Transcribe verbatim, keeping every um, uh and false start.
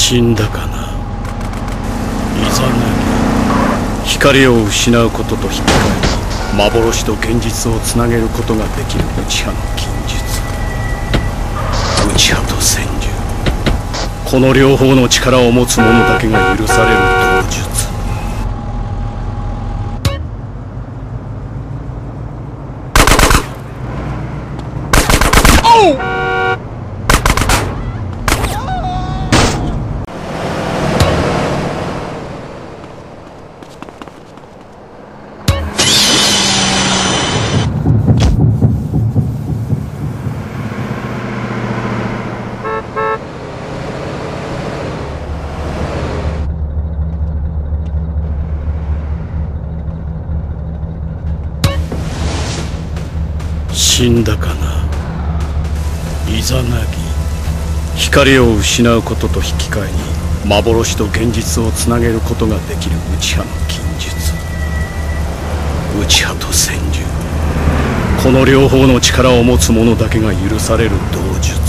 死んだかな。いざなぎ光を失うことと引き換えに幻と現実をつなげることができる内派の禁術。内派と戦術、この両方の力を持つ者だけが許される道術。死んだかな。いざなぎ光を失うことと引き換えに幻と現実をつなげることができる内派の禁術。内派と戦術、この両方の力を持つ者だけが許される道術。